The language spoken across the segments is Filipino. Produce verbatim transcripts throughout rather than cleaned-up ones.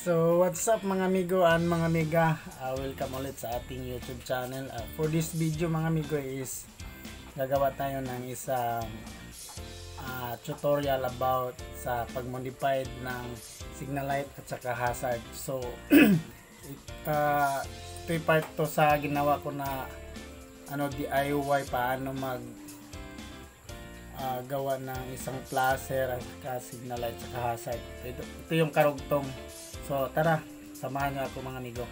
So what's up mga amigo and mga amiga, uh, welcome ulit sa ating YouTube channel. Uh, for this video mga amigo is gagawa tayo ng isang uh, tutorial about sa pag-modified ng signal light at saka hazard. So it, uh, ito part to sa ginawa ko na ano D I Y paano mag uh, gawa ng isang flasher at saka signal light at saka hazard. Ito, ito yung karugtong. So tara, samahan nyo ako mga amigo.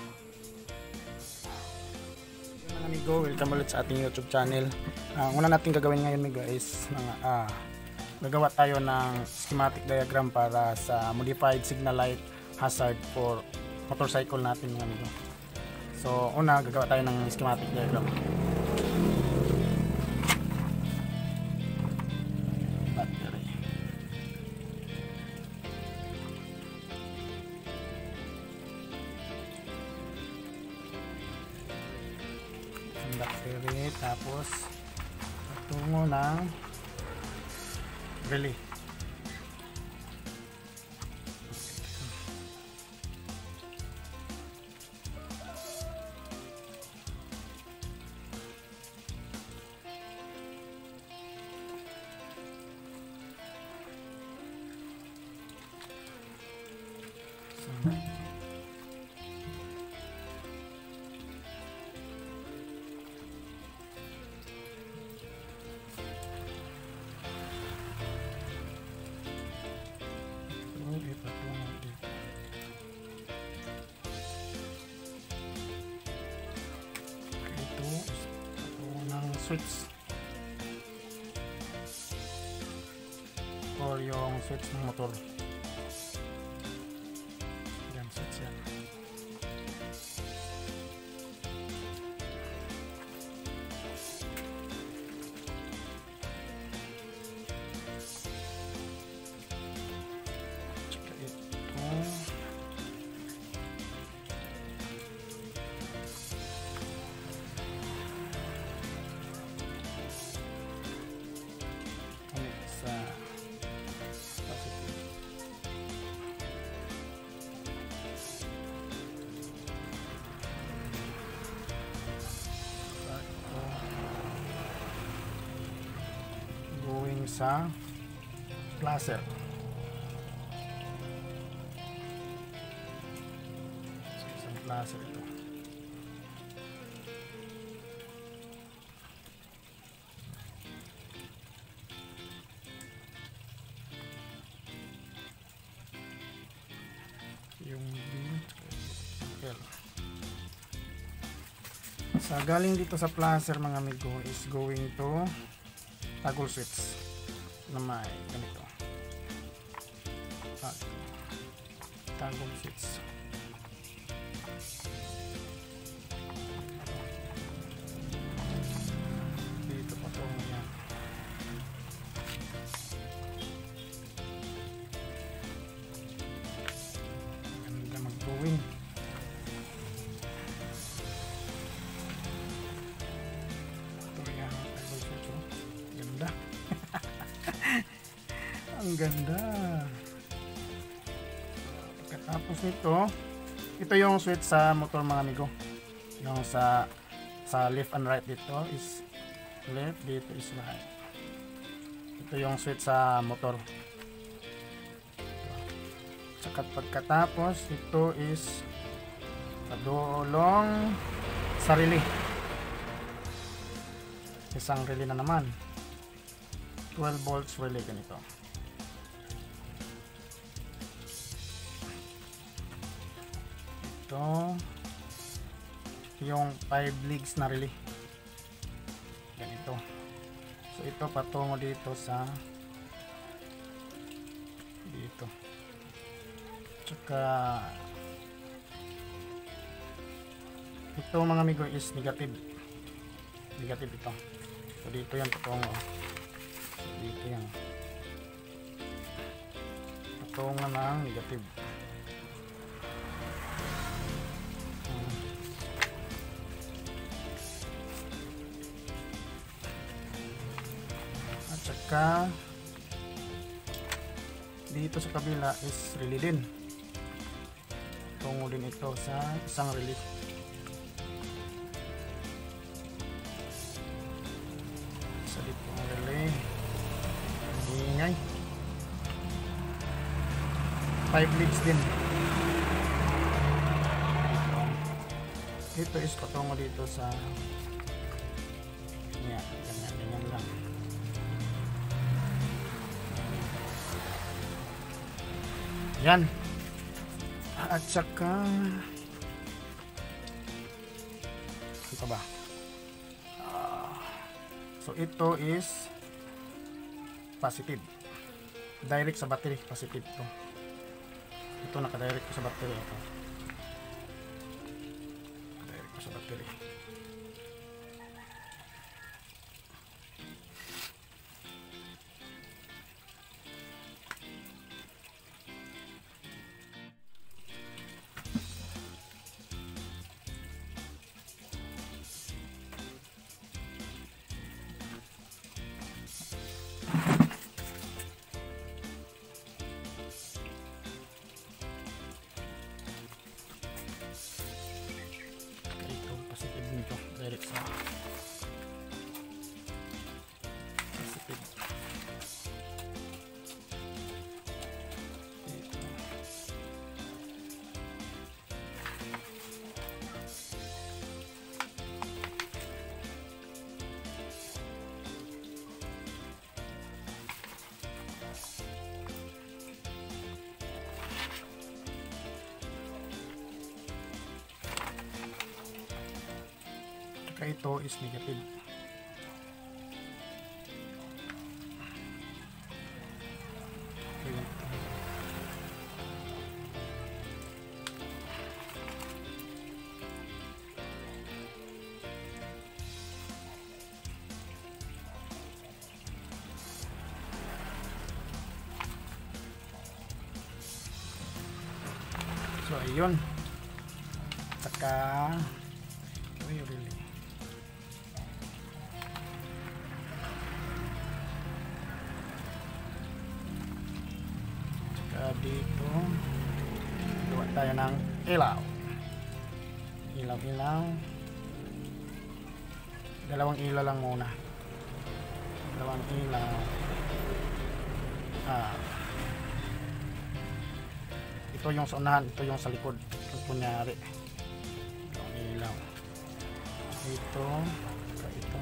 Mga amigo, welcome ulit sa ating YouTube channel. Ang uh, una natin gagawin ngayon amigo is mga, uh, gagawa tayo ng schematic diagram para sa modified signal light hazard for motorcycle natin mga amigo. So una, gagawa tayo ng schematic diagram. Battery, tapos patungo ng relay. Switch or yung switch ng motor. Yan, switch yan. Tsaka ito. Going sa flasher. So, isang flasher ito. Yung B, L. Sa galing dito sa flasher mga amigo is going to toggle switch na may ganito. Toggle switch. Dito pa ito yan. Ganda mag-going. Ang ganda. Pagkatapos nito, ito yung switch sa motor mga amigo. Yung sa sa left and right dito is left, dito is right. Ito yung switch sa motor. Tsaka pagkatapos, ito is sa dulong sa relay. Isang relay na naman. twelve volts relay ganito. Ito yung five leagues na relay ganito. So ito patungo dito sa dito. Tsaka ito mga amigo is negative. Negative ito. So dito yan patungo. So dito yan patungo ng negative. Tsaka dito sa kabila is relay din. patungo din ito sa isang relay. Sa dito ang relay. Ingay. five leads din. Ito is patungo dito sa yan, ganyan, ganyan lang. Yan. At saka ito ba? Uh, so ito is positive. Direct sa battery, positive to. Ito naka-direct ko sa battery ito. Direct ko sa battery. Direct sa positive. Ito is negative. Okay. So ayun. Saka really. Dito gawa tayo ng ilaw ilaw ilaw dalawang ilaw lang muna, dalawang ilaw. Ah, ito yung sa unahan, ito yung sa likod. Kung kunyari dalawang ilaw ito ito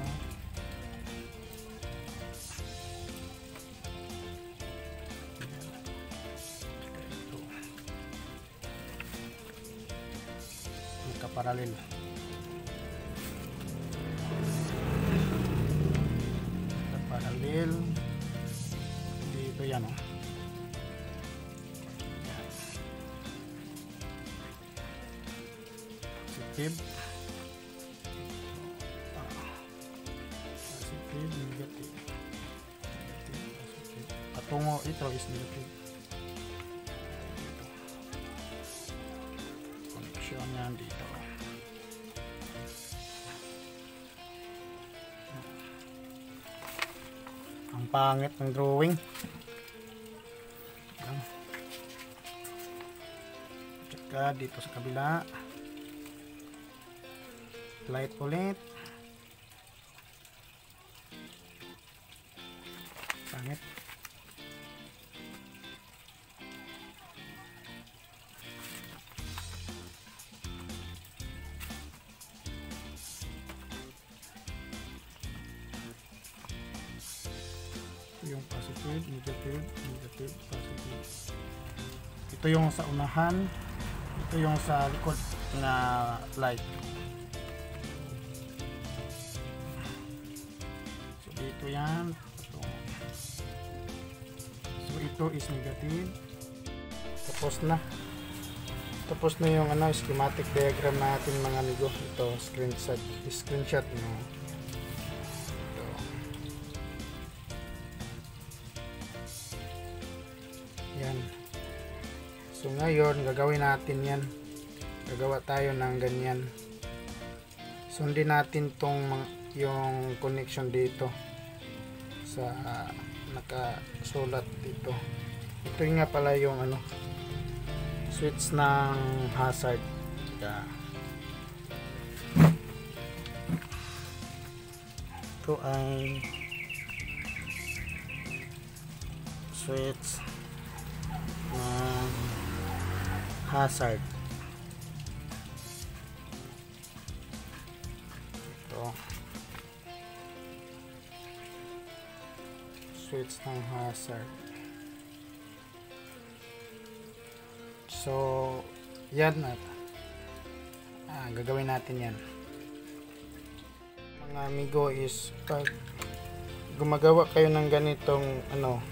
paralel. Paralel dito yan oh. Positive. Ah. Positive, negative. Negative, positive. Patungo ito is negative. Connection yan dito. Ang pangit ng drawing. Ayan. Tsaka dito sa kabila. Light ulit. Pangit. Yung positive, negative, negative, positive. Ito yung sa unahan, ito yung sa likod na light. So dito yan. So ito is negative. Tapos na. Tapos na yung ano, schematic diagram natin mga amigo. Ito screenshot, screenshot no. Yan. So ngayon gagawin natin yan. Gagawa tayo ng ganyan. Sundin natin tong yung connection dito sa nakasulat dito. Ito nga pala yung ano. switch ng hazard. Yeah. Ito ay switch ng hazard. Ito switch ng hazard. So yan na, ah, gagawin natin yan mga amigo. Is pag gumagawa kayo ng ganitong ano,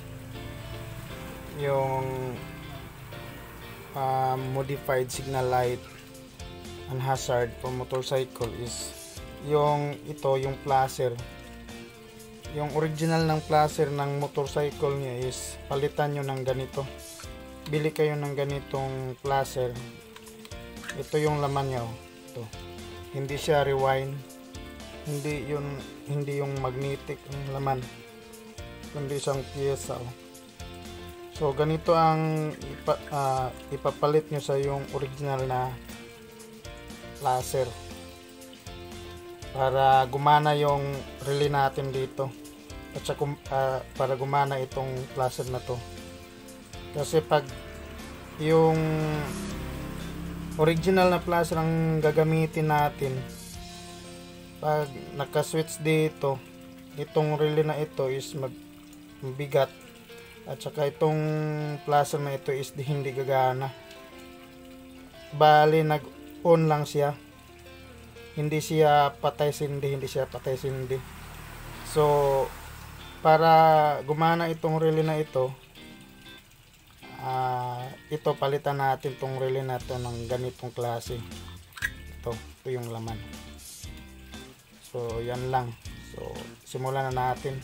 yung uh, modified signal light and hazard for motorcycle, is yung ito, yung placer, yung original ng placer ng motorcycle niya is palitan nyo ng ganito. Bili kayo ng ganitong placer. Ito yung laman niya, oh. Ito. Hindi siya rewind, hindi yun, hindi yung magnetic ang laman, kundi isang piyesa, oh. So ganito ang ipa, uh, ipapalit nyo sa yung original na placer para gumana yung relay natin dito, at saka uh, para gumana itong placer na to. Kasi pag yung original na placer ang gagamitin natin, pag naka-switch dito, itong relay na ito is mabigat, at saka itong placer na ito is di, hindi gagana. Bali nag-on lang siya, hindi siya patay sindi, hindi siya patay sindi. So para gumana itong relay na ito, Uh, ito palitan natin tong relay na to ng ganitong klase. Ito, ito yung laman. So yan lang. So simulan na natin.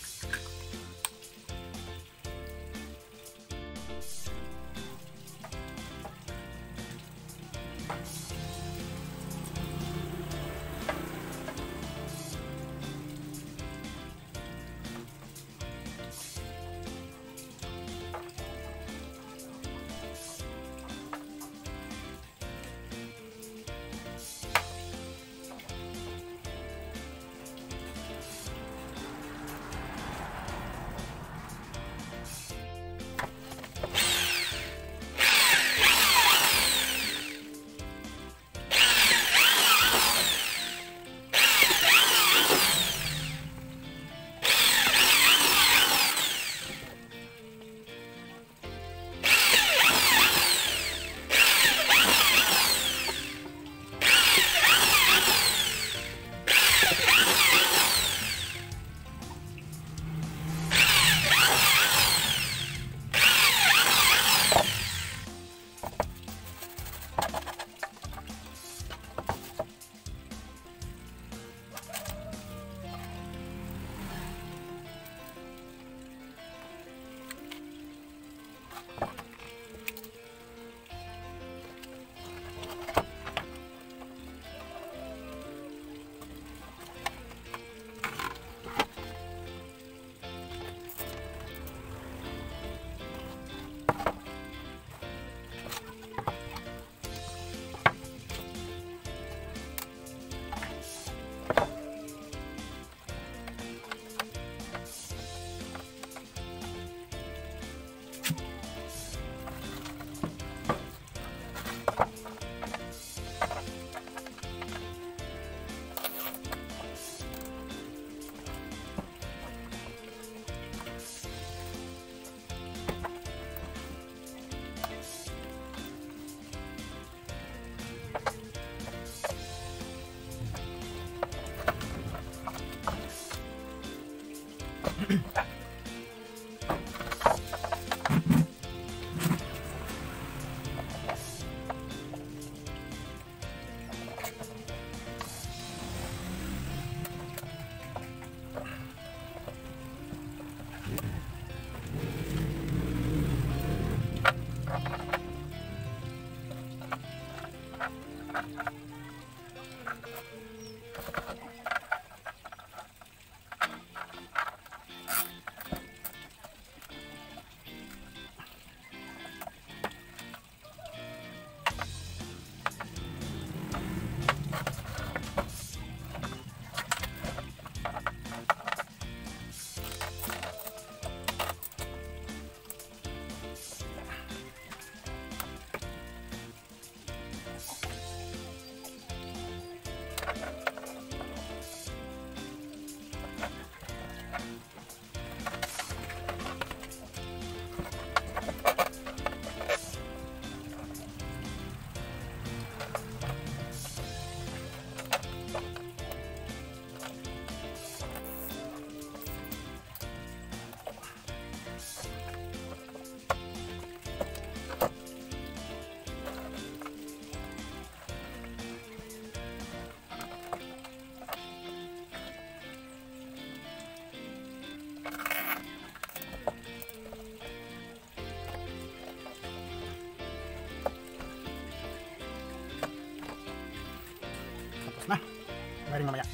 wiring mamaya.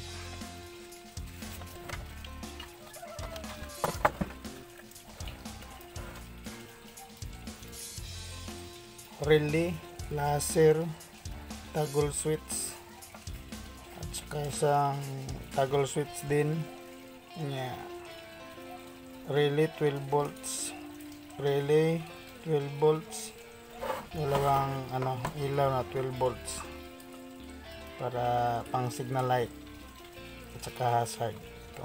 Relay, laser, toggle switch, at saka isang toggle switch din. Yeah. Relay twelve volts, relay twelve volts, dalawang ano ilaw na twelve volts para pang signal light at saka hazard. Ito.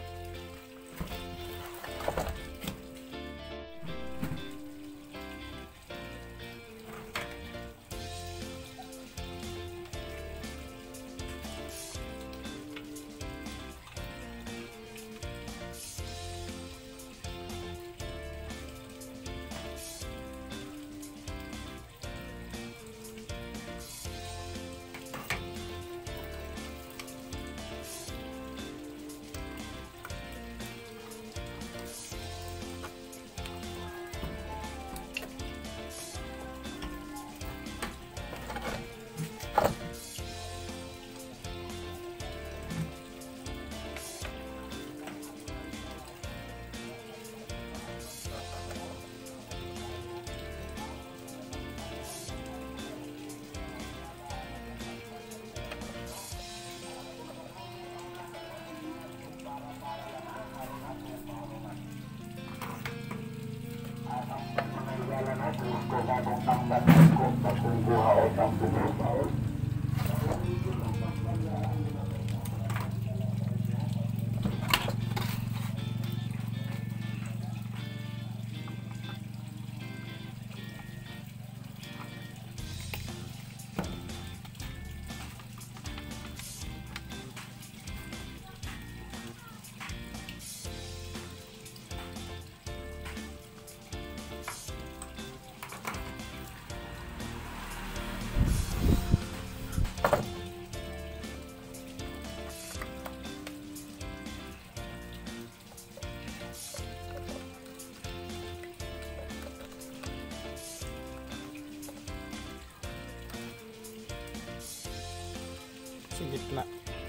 Sa gitna.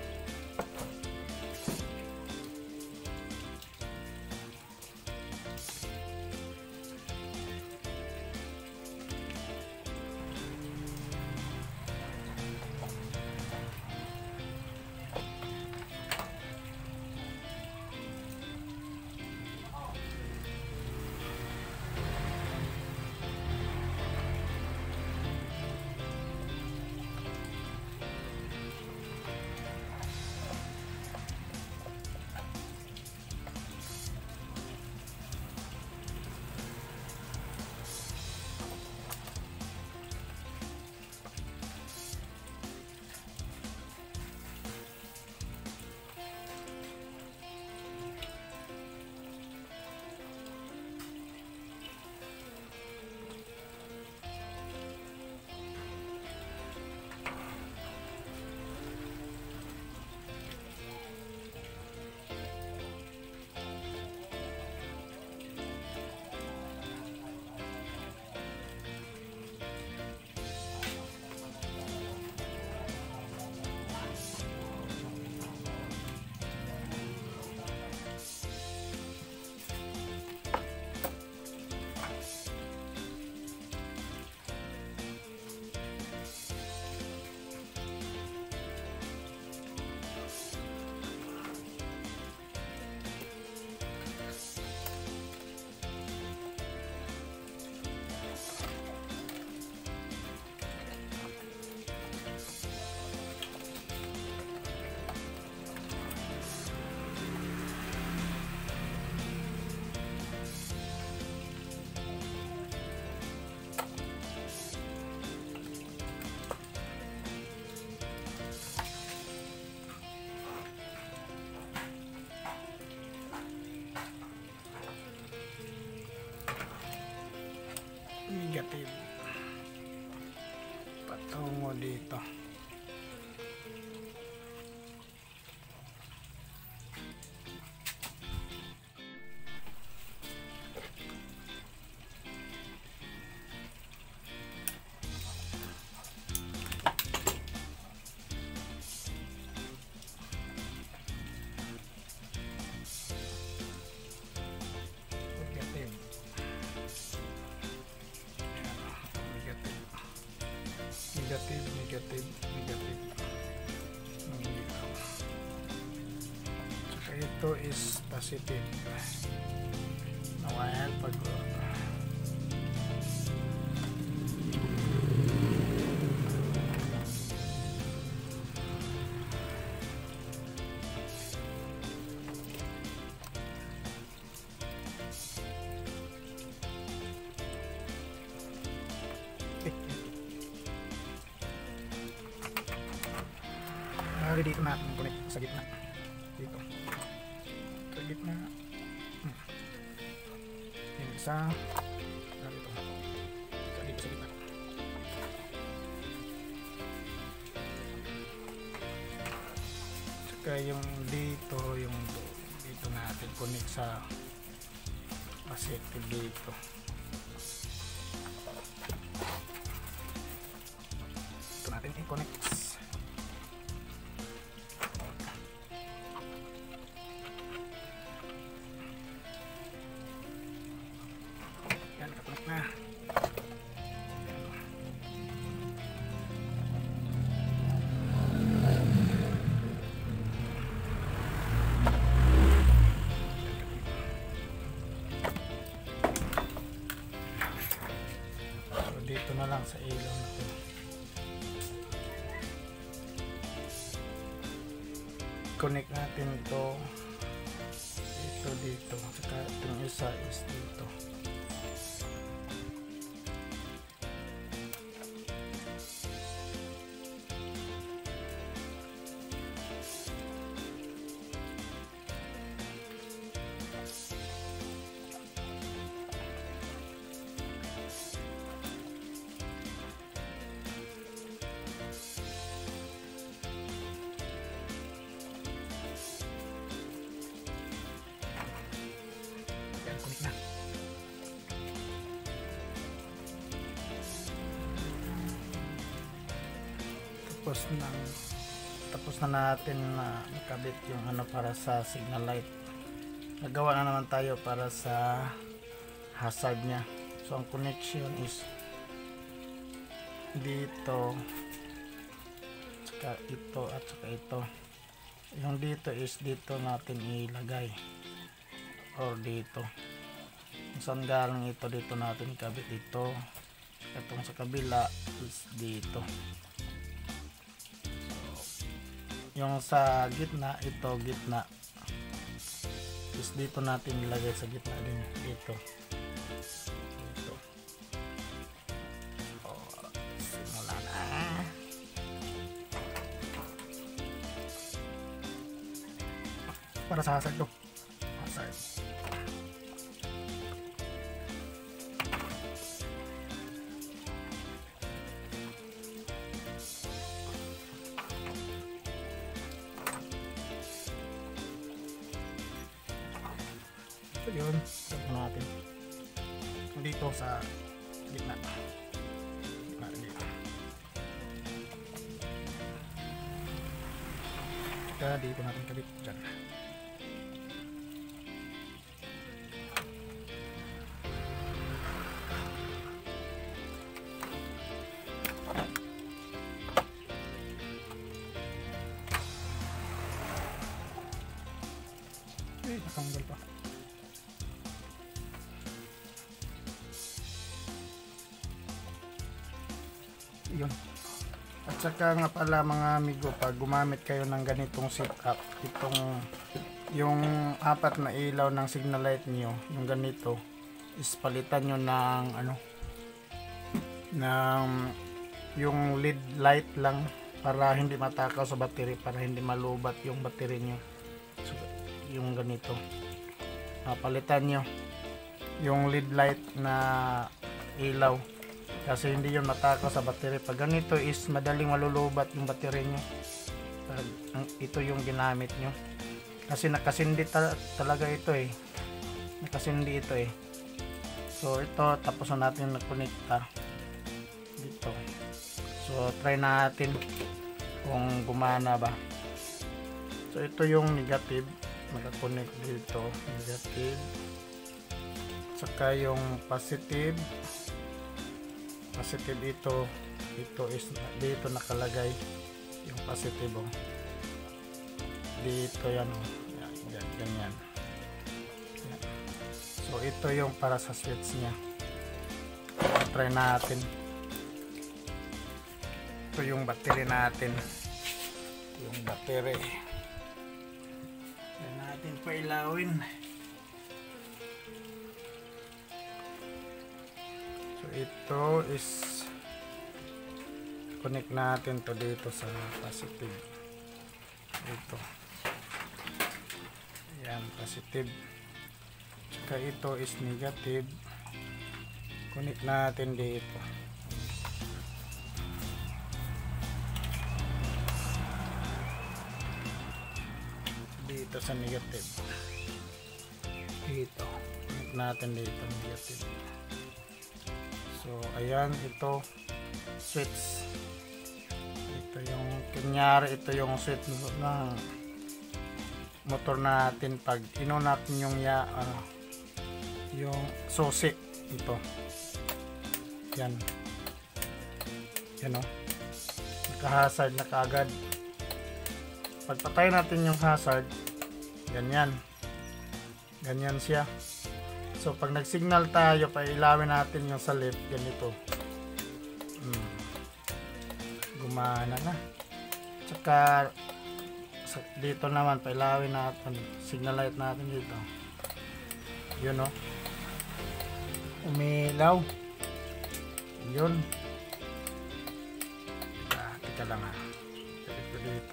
Negative patungo dito. negative, negative, negative. Saka ito is positive. Nawayal pag Lagi dito natin connect sa gitna. Dito. Sa gitna. Hmm. Yung isa. Dito. Sa dito sa gitna. Saka yung dito, yung dito natin connect sa positive dito. Ito natin i-connect. Nah, so, dito na lang sa ilaw na to. Connect natin ito ito dito, saka itong isa is dito. Na. Tapos na tapos na natin na nakabit yung ano para sa signal light. Nagawa na naman tayo para sa hazard nya. So ang connection is dito, saka ito at saka ito. Yung dito is dito natin ilagay or dito. Saan galing ito, dito natin ikabit dito. Itong sa kabila is dito. So, yung sa gitna, ito gitna is dito natin ilagay sa gitna din dito. Dito. So, simula na. Para sa hazard to. Hazard. So yun, ito natin dito sa gitna gitna dito. Kaya dito natin kabit dyan. Eh, nakanggal pa. Yun. At saka nga pala mga amigo, pag gumamit kayo ng ganitong setup, itong yung apat na ilaw ng signal light niyo, yung ganito is palitan nyo ng ano ng yung lead light lang para hindi matakaw sa battery, para hindi malubat yung battery nyo. So, yung ganito ah, palitan nyo yung lead light na ilaw kasi hindi yun matakaw sa battery. Pag ganito is madaling malulubat yung battery nyo. Pag, ito yung ginamit nyo kasi nakasindi ta talaga ito eh, nakasindi ito eh. So ito, tapos na natin na-connecta dito. So try natin kung gumana ba. So ito yung negative, naka-connect dito, negative. Saka yung positive, positive ito ito is dito nakalagay yung positive, oh. Dito yan, oh. Yan, yan, ganyan. Yan. So ito yung para sa switch nya. Try natin. Ito yung battery natin. Yung battery. Try natin pailawin. So ito is connect natin to dito sa positive. Ito. Yan, positive. Tsaka ito is negative. Connect natin dito. Dito sa negative. Dito. Connect natin dito negative. So ayan, ito switch. Ito yung kunyari, ito yung switch ng motor natin pag ino natin yung ya uh, yung susi ito. Yan. Yan, oh. Naka-hazard na kaagad. Pagpatay natin yung hazard, ganyan. Ganyan siya. So pag nag-signal tayo, pailawin natin yung sa left, ganito. Hmm. Gumana na. Tsaka dito naman pailawin natin, signal light natin dito. Yun, oh. Umilaw. Yun. Teka, teka lang, ha. Dito dito.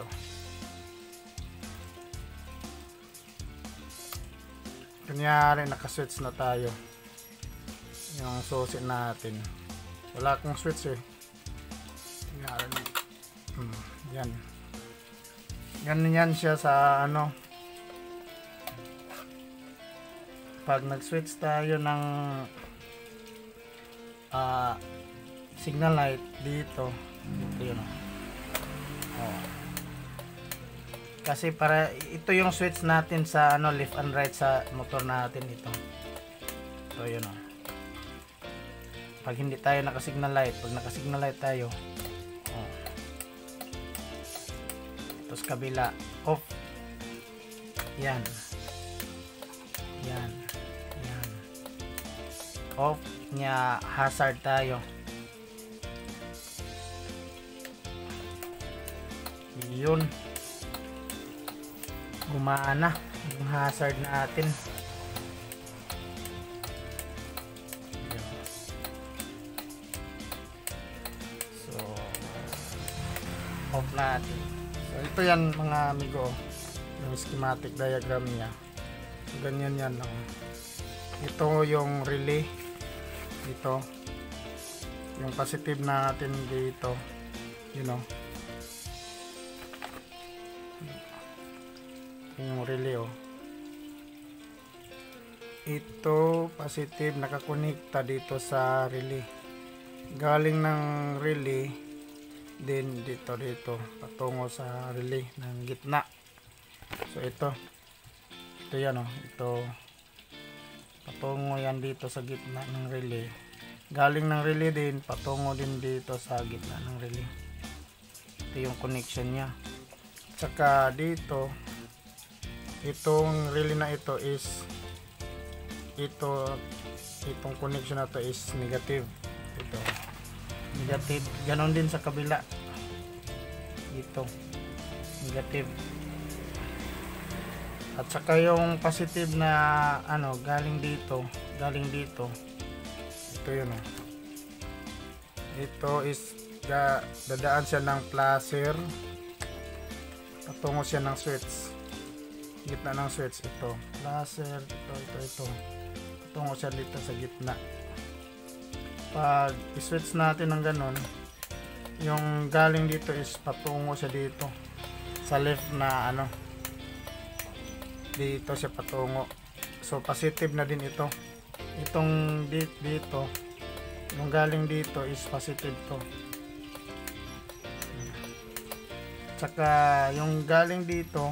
Kunyari nakaswitch na tayo. Yung susi natin. Wala akong switch, eh. Kunyari. Hmm, yan. Ganyan siya sa ano. Pag nag-switch tayo ng uh, signal light dito, dito yun, oh. Kasi para ito yung switch natin sa ano, left and right sa motor natin ito. So yun, oh. Pag hindi tayo naka-signal light, pag naka-signal light tayo, oh. Tapos kabila, off. Yan. Yan. Yan. Off nya, hazard tayo. Yun. Gumana yung hazard natin. So off natin. So ito yan mga amigo, yung schematic diagram niya. So ganyan yan lang. Ito yung relay. Ito yung positive natin dito, you know, yung relay, oh. Ito positive nakakonekta dito sa relay, galing ng relay din dito dito patungo sa relay ng gitna. So ito ito yan, oh. Ito patungo yan dito sa gitna ng relay, galing ng relay din patungo din dito sa gitna ng relay. Ito yung connection nya. Tsaka dito itong relay na ito is ito itong connection na to is negative. Ito negative, ganon din sa kabila, ito negative. At saka yung positive na ano, galing dito, galing dito. Ito yun, oh. Ito is da, dadaan siya ng placer patungo siya ng switch, gitna ng switch. Ito placer, ito ito ito patungo siya dito sa gitna. Pag i-switch natin ng ganon, yung galing dito is patungo siya dito sa left na ano, dito siya patungo. So positive na din ito. Itong dito, yung galing dito is positive to. Tsaka yung galing dito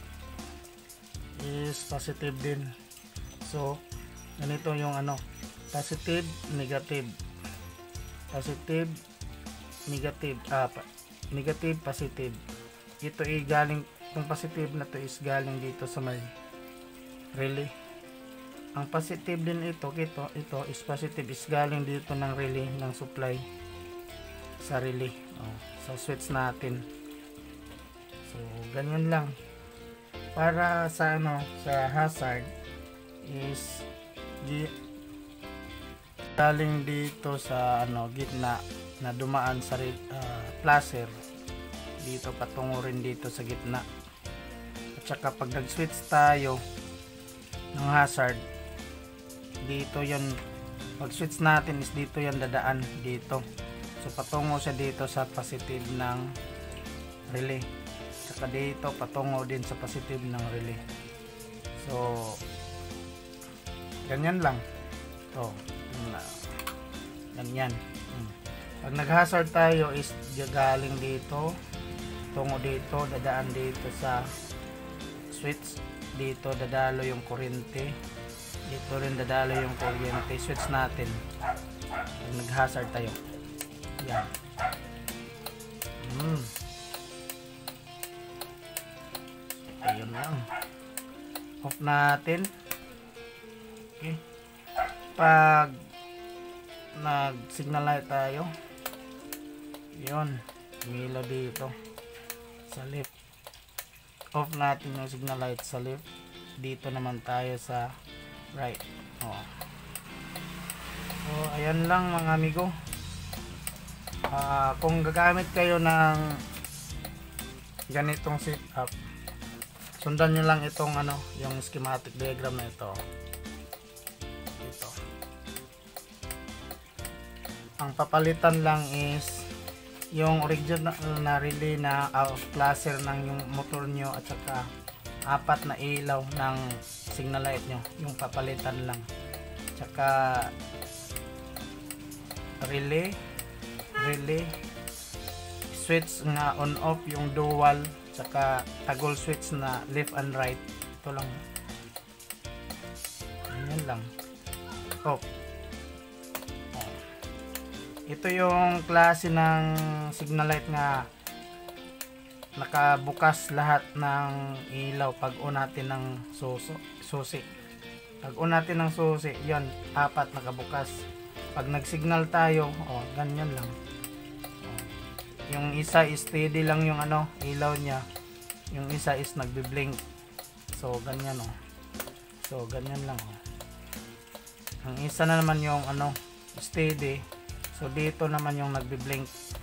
is positive din. So ganito yung ano, positive, negative, positive, negative, ah, negative, positive. Ito ay galing, kung positive na to is galing dito sa may relay. Ang positive din ito, ito, ito is positive is galing dito ng relay, ng supply sa relay. Oh, sa switch natin. So, ganyan lang. Para sa ano, sa hazard is galing dito sa ano gitna na dumaan sa uh, placer dito patungo rin dito sa gitna. At saka pag nag-switch tayo ng hazard dito yan, pag switch natin is dito yan dadaan dito. So patungo siya dito sa positive ng relay. Saka dito patungo din sa positive ng relay. So ganyan lang. To, ganyan. Hmm. Pag nag-hazard tayo is galing dito, tungo dito, dadaan dito sa switch, dito dadalo yung kuryente, dito rin dadalo yung kuryente. Switch natin. Pag nag-hazard tayo. Yan. Hmm. Ayun lang. Off natin. Okay. Pag nag-signal light tayo, yun, umilaw dito sa left. Off natin yung signal light sa left. Dito naman tayo sa right. Oh. So, ayan lang mga amigo. Uh, kung gagamit kayo ng ganitong setup, sundan nyo lang itong ano, yung schematic diagram na ito. Ito. Ang papalitan lang is yung original na relay na uh, placer ng yung motor nyo at saka apat na ilaw ng signal light nyo, yung papalitan lang. Tsaka relay relay switch nga on off, yung dual, tsaka toggle switch na left and right. Ito lang, yan lang. Oh. Oh. Ito yung klase ng signal light nga nakabukas lahat ng ilaw pag on natin ng suso, susi. Pag on natin ng susi, yan, apat nakabukas. Pag nag-signal tayo, oh, ganyan lang. Oh. Yung isa is steady lang yung ano, ilaw niya. Yung isa is nagbi-blink. So, ganyan oh. So, ganyan lang oh. Ang isa na naman yung ano, steady. So, dito naman yung nagbi-blink.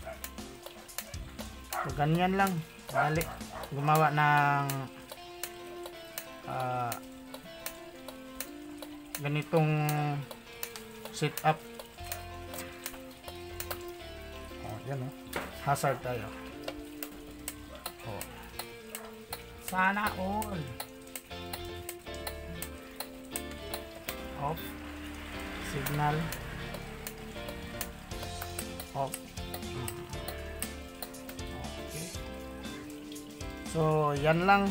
So, ganyan lang. Dali. Gumawa ng uh, ganitong setup. Oh, yan oh. Hazard tayo. Oh. Sana all. Off. Signal. Off. Okay. So, yan lang.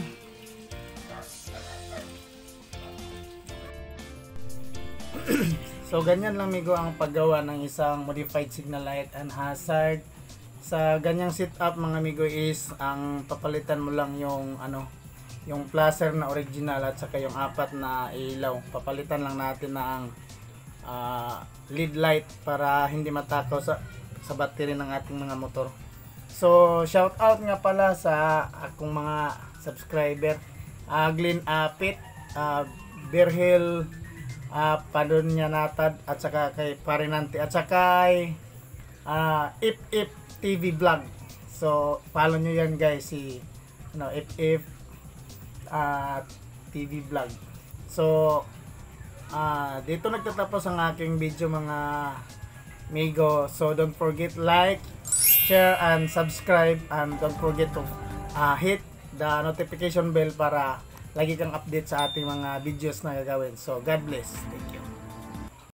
So, ganyan lang migo ang paggawa ng isang modified signal light and hazard. Sa ganyang setup mga migo is ang papalitan mo lang yung ano, yung placer na original at saka yung apat na ilaw. Papalitan lang natin ng uh, lead light para hindi matakaw sa sa battery ng ating mga motor. So, shout out nga pala sa akong mga subscriber, uh, Glenn Apit, uh, Berhel, uh, Padonya Natad, at saka kay Parinante, at saka kay uh, If If T V Vlog. So, follow nyo yan guys, si ano, If If uh, T V Vlog. So, uh, dito nagtatapos ang aking video mga Migo. So, don't forget like, share, and subscribe, and don't forget to uh, hit the notification bell para lagi kang update sa ating mga videos na gagawin. So, God bless. Thank you.